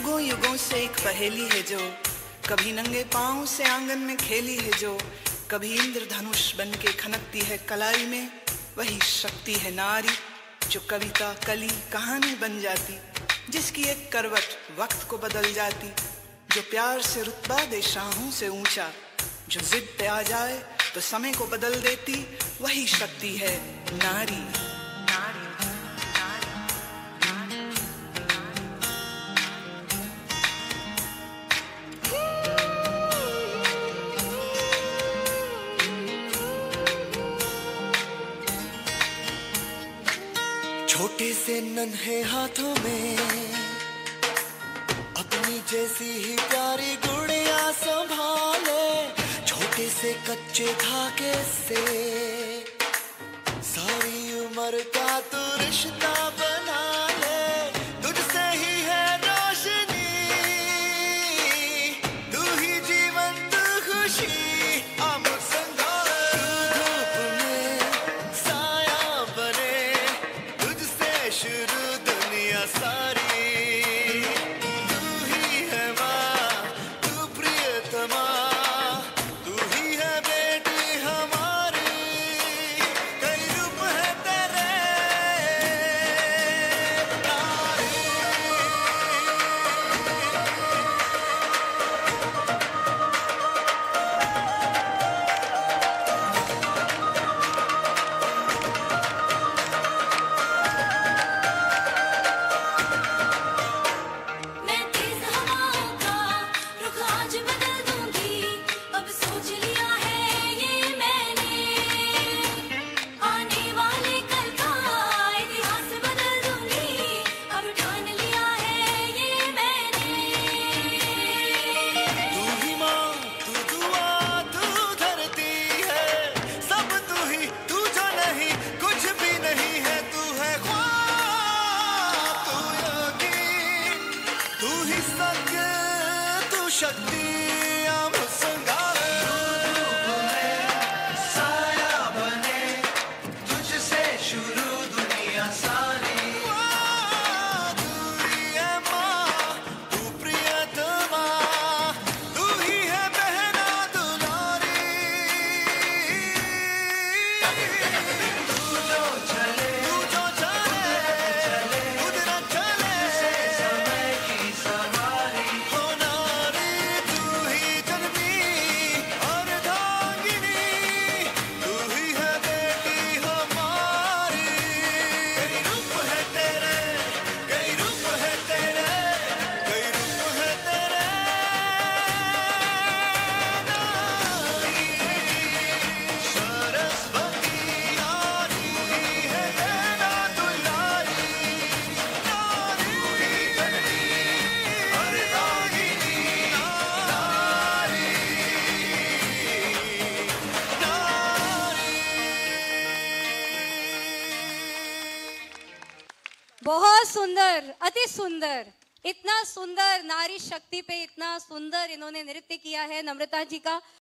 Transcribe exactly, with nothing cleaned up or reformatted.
युगों युगों से एक पहेली है जो कभी नंगे पांव से आंगन में खेली है, जो कभी इंद्रधनुष बन के खनकती है कलाई में। वही शक्ति है नारी जो कविता कली कहानी बन जाती, जिसकी एक करवट वक्त को बदल जाती, जो प्यार से रुतबा दे शाहों से ऊंचा, जो जिद पे आ जाए तो समय को बदल देती। वही शक्ति है नारी। छोटे से नन्हे हाथों में अपनी जैसी ही प्यारी गुड़िया संभाले, छोटे से कच्चे धागे से सारी उम्र का तू रिश्ता बना ले। तुझसे ही है रोशनी, तू ही जीवन तू खुशी। शुरू दुनिया सारी तू ही है माँ, तू प्रियतमा, तू ही है बेटी हमारी। कई रूप है तेरे शक्ति साया बने, तुझसे शुरू दुनिया सारी। तू ही है माँ, तू प्रियतमा, तू ही है बहना दुलारी। तू जो चले, तू जो चले, कुदरत चले, समय की सवारी। बहुत सुंदर, अति सुंदर। इतना सुंदर नारी शक्ति पे इतना सुंदर इन्होंने नृत्य किया है नम्रता जी का।